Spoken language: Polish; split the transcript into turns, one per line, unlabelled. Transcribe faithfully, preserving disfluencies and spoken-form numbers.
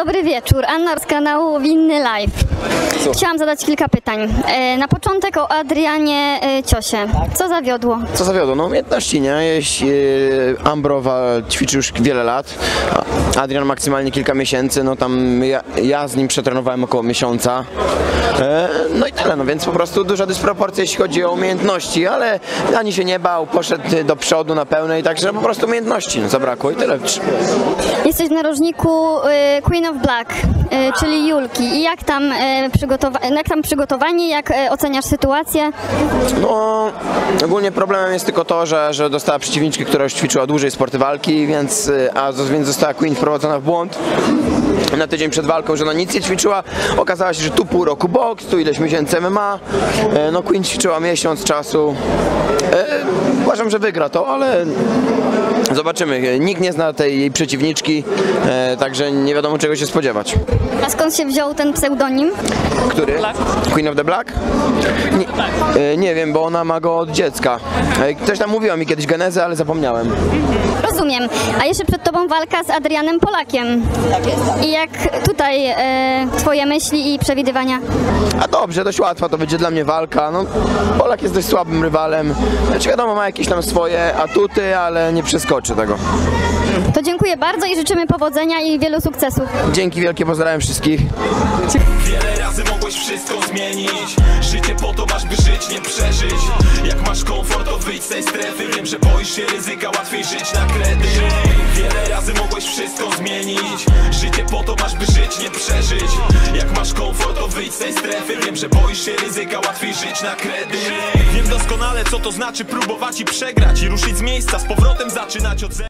Dobry wieczór, Anna z kanału Winny Live. Chciałam zadać kilka pytań. Na początek o Adrianie Ciosie. Co zawiodło?
Co zawiodło? No umiejętności, nie? Jeśli Ambrowa ćwiczy już wiele lat, Adrian maksymalnie kilka miesięcy, no tam ja, ja z nim przetrenowałem około miesiąca. No i tyle, no więc po prostu duża dysproporcja, jeśli chodzi o umiejętności, ale ani się nie bał, poszedł do przodu na pełnej, także po prostu umiejętności no, zabrakło i tyle.
Jesteś w narożniku Queen of Black, czyli Julki. I jak tam, przygotowa- jak tam przygotowanie, jak oceniasz sytuację?
No, ogólnie problemem jest tylko to, że, że dostała przeciwniczkę, która już ćwiczyła dłużej sporty walki, więc, a, więc została Queen wprowadzona w błąd. Na tydzień przed walką, że ona nic nie ćwiczyła. Okazało się, że tu pół roku boks, tu ileś miesięcy M M A. No Queen ćwiczyła miesiąc czasu. E, uważam, że wygra to, ale zobaczymy. Nikt nie zna tej jej przeciwniczki, e, także nie wiadomo czego się spodziewać.
A skąd się wziął ten pseudonim?
Który?
Black.
Queen of the Black? Nie, e, nie wiem, bo ona ma go od dziecka. E, ktoś tam mówiła mi kiedyś genezę, ale zapomniałem.
Rozumiem. A jeszcze przed tobą walka z Adrianem Polakiem.
Tak jest.
I jak tutaj e, twoje myśli i przewidywania?
A dobrze, dość łatwa to będzie dla mnie walka. No, Polak jest dość słabym rywalem. Znaczy wiadomo, ma jakieś tam swoje atuty, ale nie przeskoczy tego.
To dziękuję bardzo i życzymy powodzenia i wielu sukcesów.
Dzięki wielkie, pozdrawiam wszystkich.
Wiele razy mogłeś wszystko zmienić. Życie po to masz, by żyć, nie przeżyć. Jak masz komfort, to wyjdź z tej strefy. Wiem, że boisz się ryzyka, łatwiej żyć na kredyt. Wiele razy mogłeś wszystko zmienić. Życie po to masz, by żyć, nie przeżyć. Jak masz komfort, to wyjdź z tej strefy. Wiem, że boisz się ryzyka, łatwiej żyć na kredyt. Wiem doskonale, co to znaczy próbować i przegrać. I ruszyć z miejsca, z powrotem zaczynać od zera.